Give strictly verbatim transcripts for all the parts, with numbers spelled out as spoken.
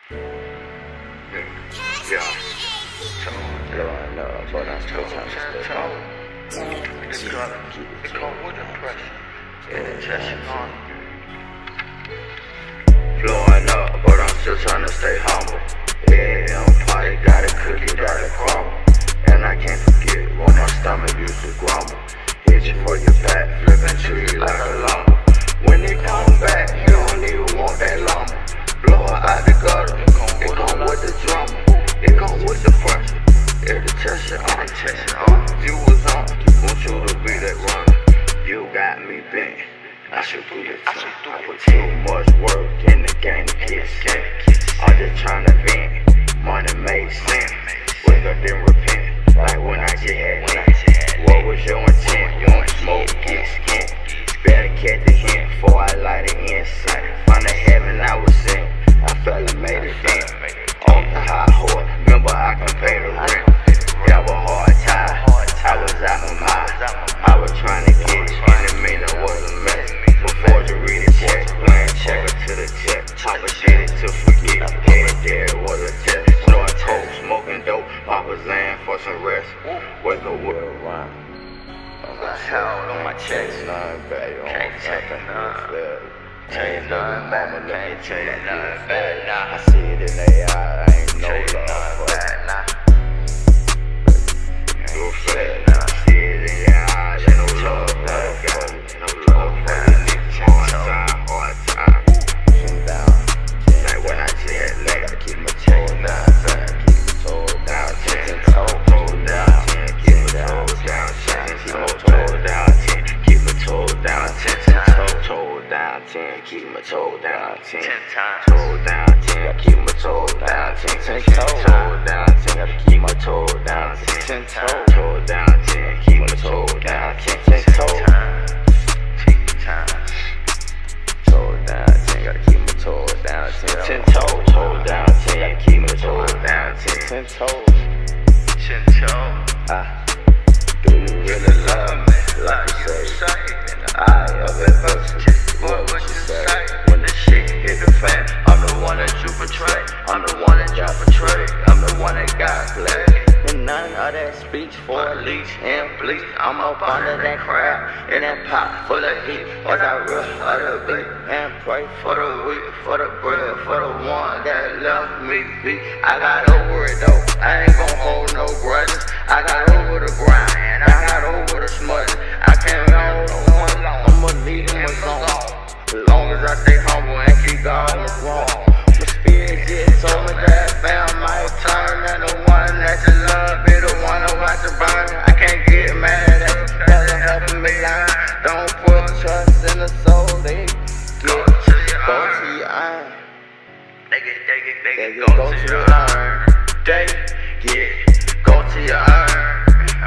Yeah. Blowing up, but I'm still trying to stay home. It's called wooden press. Yeah, chasing on. Blowing up, but I'm still trying to stay humble. Yeah, I'm party, got a cookie, got a crumble. And I can't forget when my stomach used to grumble. Hit you for your back, flipping to you like a lumber. When it come back, you don't even want that lumber. Blow it out the gutter, it come with the drama. It come with the pressure. If the test you on, test you on. You was on, want you to be that runner. You got me bent. I should do the time. I put too much work in the game to get scared. I'm just trying to vent. Money made sense. Wake up and repent. Like when I just had it. What was your intent? You want smoke, get skinned. Better catch the hint before I light the incense. Find the heaven I was in. I fell and made it then. On the high horse, remember I can pay the rent. That was hard time. I was out of my mind. I was trying to get it, and it mean it was a mess. Before you read a check, playing checker to the check. Papa shit it to forget. Head there was a test. Start toast, smoking dope. Papa's laying for some rest. Wake up with a rhyme. On my health, on my chest. Nothing bad, on nothing. Ain't nothing bad, can't tell you nothing bad, nah. I see it in their eye, I ain't no love bad, nah. You fat, nah. I see it in your eyes, ain't no love for you, no love for you. Hard time, hard time. Pushing down, like when I just had leg, I keep my toe down, keep my toe down, ten toe down, keep my toe down, keep my toe down, keep my toe down, ten toe down, ten, keep my toe down, ten, toe down, ten, keep my toe down, ten, ten, toe down, ten, gotta keep my toe down, ten, toe down, ten, keep my toe down, ten, ten, toe, toe down, ten, gotta keep my toe down, ten, ten, toe, toe down, ten, gotta keep my toe down, ten, ten, toe, ten, toe. Ah, do you really love me? Like you say, I of adversity. What would you say when the shit hit the fan? I'm the one that you betray. I'm the one that y'all betray. I'm the one that got played. And none of that speech for a leech and bleach. I'm up under that crab in that pot full of heat. Was I real for the beat? And pray for the weak, for the bread, for the one that left me beat. I got over it though. I ain't gon' hold no grudges. I got over the grind. I got over the smudge. I can't hold on long. I'ma leave him alone. As long as I stay humble and keep God wrong. My spirit just told me that fam might turn. And the one that you love be the one that watch you burn. I can't get mad at you, that's helping me learn. Don't put trust in the soul, they get go to your iron. They get, they get, they They get, get go to your iron. They get go to your iron.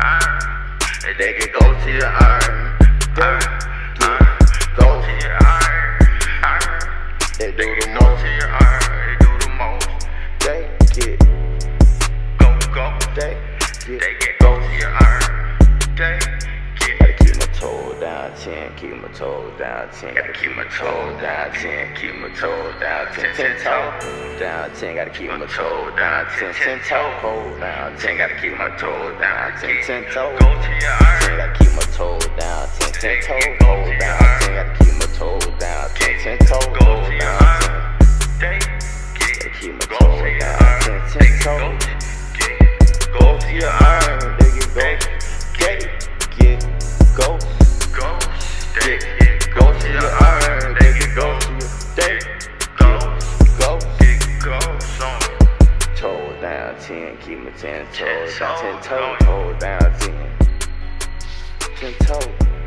They get go to your iron. They get go to your iron. They do the most. to your iron, they do the most. They get Go, go. They They get get go to your iron. They get. Gotta keep my toe down, ten, keep my toe down, ten. Gotta keep my toe down, ten, keep my toe down, ten, ten toe down, ten. Gotta keep my toe down, ten, ten toe down, ten. Gotta keep my toe down, ten, ten toe. Go to your iron. Gotta keep my toe down, ten, ten toe down, ten. Gotta keep my toe down, ten, ten toe Go to your down, ten. iron. They Gotta get. keep my Go toe to your down, iron. ten, They ten get toe. go. Get. Go to your iron. They get go, get, get, go. Go. They Get, get. go to your iron. They get go to your, they Go. go. Get go. Son. Toe down, ten, keep my ten Ten toes down, ten toe, toe, toe down, ten, ten toe.